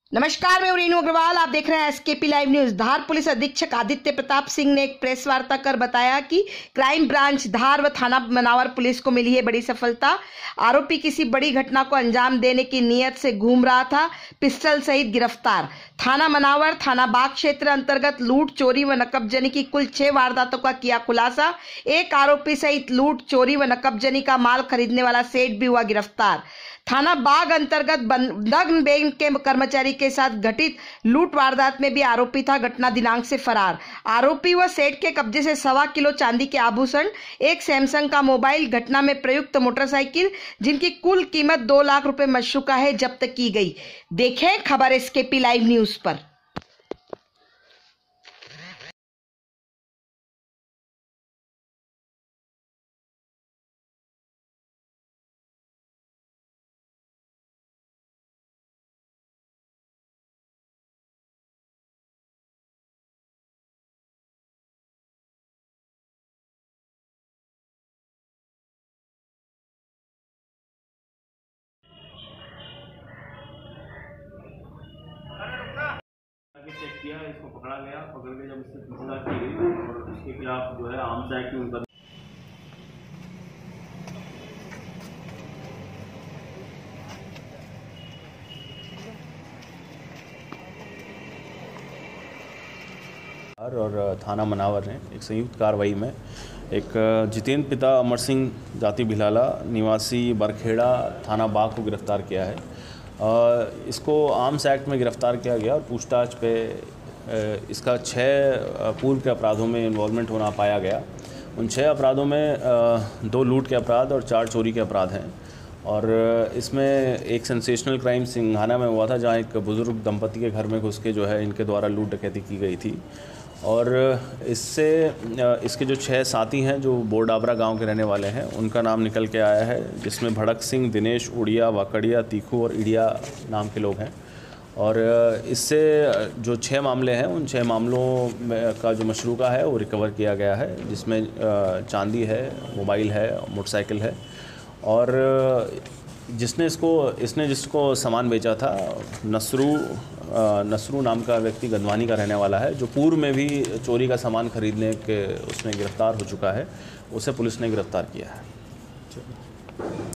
नमस्कार, मैं रेणु अग्रवाल। आप देख रहे हैं एसकेपी लाइव न्यूज। धार पुलिस अधीक्षक आदित्य प्रताप सिंह ने एक प्रेस वार्ता कर बताया कि क्राइम ब्रांच धार व थाना मनावर पुलिस को मिली है बड़ी सफलता। आरोपी किसी बड़ी घटना को अंजाम देने की नीयत से घूम रहा था, पिस्टल सहित गिरफ्तार। थाना मनावर थाना बाग क्षेत्र अंतर्गत लूट, चोरी व नकबजनी की कुल 6 वारदातों का किया खुलासा। एक आरोपी सहित लूट, चोरी व नकबजनी का माल खरीदने वाला सेठ भी हुआ गिरफ्तार। थाना बाग अंतर्गत बंधन बैंक के कर्मचारी के साथ घटित लूट वारदात में भी आरोपी था घटना दिनांक से फरार। आरोपी व सेठ के कब्जे से 1.25 किलो चांदी के आभूषण, एक सैमसंग का मोबाइल, घटना में प्रयुक्त मोटरसाइकिल जिनकी कुल कीमत 2 लाख रुपए मशरूका है, जब्त की गई। देखें खबर एसकेपी लाइव न्यूज पर। चेक किया, इसको पकड़ा गया। पकड़ के जब इससे पूछताछ की गई और इसके खिलाफ जो है आर्म्स एक्ट में उनका और थाना मनावर ने एक संयुक्त कार्रवाई में एक जितेंद्र पिता अमर सिंह जाति भिलाला निवासी बरखेड़ा थाना बाग को गिरफ्तार किया है। इसको आर्म्स एक्ट में गिरफ्तार किया गया और पूछताछ पे इसका 6 पूर्व के अपराधों में इन्वॉल्वमेंट होना पाया गया। उन 6 अपराधों में 2 लूट के अपराध और 4 चोरी के अपराध हैं। और इसमें एक सेंसेशनल क्राइम सिंघाना में हुआ था, जहां एक बुज़ुर्ग दंपति के घर में घुस के जो है इनके द्वारा लूट डकैती की गई थी। और इससे इसके जो 6 साथी हैं जो बोरडाबरा गांव के रहने वाले हैं, उनका नाम निकल के आया है, जिसमें भड़क सिंह, दिनेश, उड़िया, वाकड़िया, तीखू और इड़िया नाम के लोग हैं। और इससे जो 6 मामले हैं, उन 6 मामलों का जो मशरूका है वो रिकवर किया गया है, जिसमें चांदी है, मोबाइल है, मोटरसाइकिल है। और इसने जिसको सामान बेचा था, नसरू नाम का व्यक्ति गंदवानी का रहने वाला है, जो पूर्व में भी चोरी का सामान खरीदने के उसमें गिरफ्तार हो चुका है। उसे पुलिस ने गिरफ्तार किया है।